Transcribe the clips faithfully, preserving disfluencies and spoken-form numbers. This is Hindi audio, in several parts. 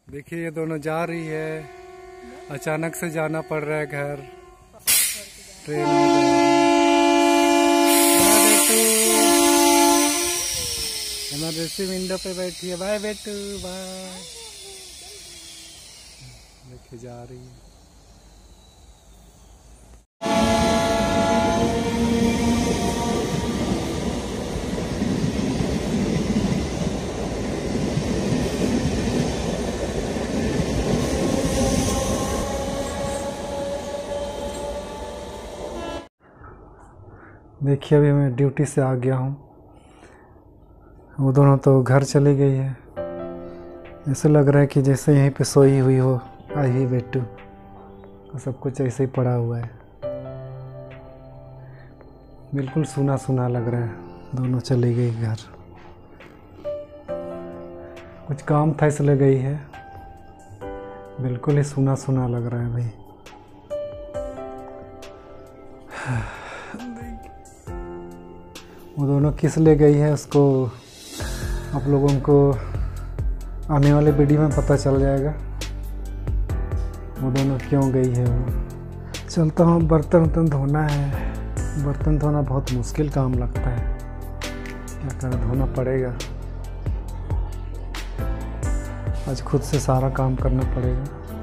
देखिए ये दोनों जा रही है, अचानक से जाना पड़ रहा है घर, ट्रेन में जा रही है। इमरजेंसी विंडो पे बैठी है। बाय बेटू बाय। देखिए जा रही है। देखिए अभी मैं ड्यूटी से आ गया हूँ। वो दोनों तो घर चली गई है। ऐसे लग रहा है कि जैसे यहीं पे सोई हुई हो। आई ही बेटू, सब कुछ ऐसे ही पड़ा हुआ है। बिल्कुल सूना सूना लग रहा है। दोनों चली गई घर। कुछ काम था इसलिए गई है। बिल्कुल ही सूना सूना लग रहा है भाई। वो दोनों किस ले गई है उसको आप लोगों को आने वाले वीडियो में पता चल जाएगा। वो दोनों क्यों गई है। वो चलता हूँ, बर्तन वर्तन धोना है। बर्तन धोना बहुत मुश्किल काम लगता है। क्या करें, धोना पड़ेगा। आज खुद से सारा काम करना पड़ेगा।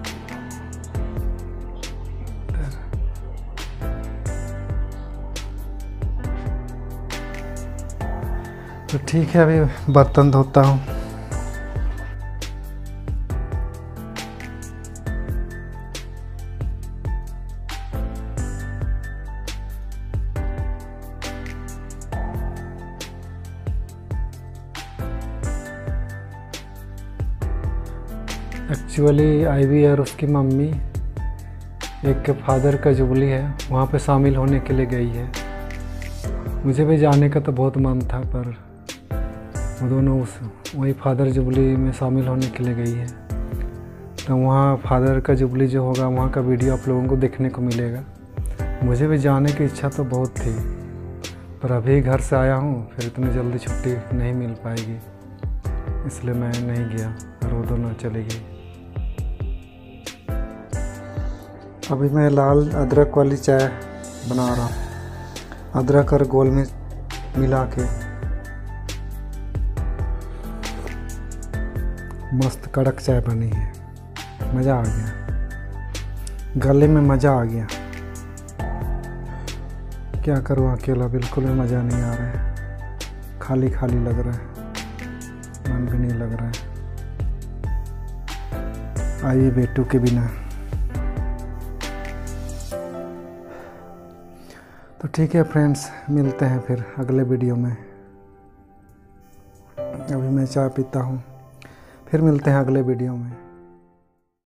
तो ठीक है, अभी बर्तन धोता हूँ। एक्चुअली आईवी और उसकी मम्मी एक के फादर का जुबली है, वहाँ पे शामिल होने के लिए गई है। मुझे भी जाने का तो बहुत मन था, पर वो दोनों उस वही फादर जुबली में शामिल होने के लिए गई है। तो वहाँ फादर का जुबली जो होगा, वहाँ का वीडियो आप लोगों को देखने को मिलेगा। मुझे भी जाने की इच्छा तो बहुत थी, पर अभी घर से आया हूँ, फिर इतनी जल्दी छुट्टी नहीं मिल पाएगी, इसलिए मैं नहीं गया और वो दोनों चली गई। अभी मैं लाल अदरक वाली चाय बना रहा हूँ। अदरक और गोल मिर्च मिला के मस्त कड़क चाय बनी है। मज़ा आ गया, गले में मज़ा आ गया। क्या करूँ, अकेला बिल्कुल भी मज़ा नहीं आ रहा है। खाली खाली लग रहा है, मन भी नहीं लग रहा है। आइए बेटू के बिना। तो ठीक है फ्रेंड्स, मिलते हैं फिर अगले वीडियो में। अभी मैं चाय पीता हूँ, फिर मिलते हैं अगले वीडियो में।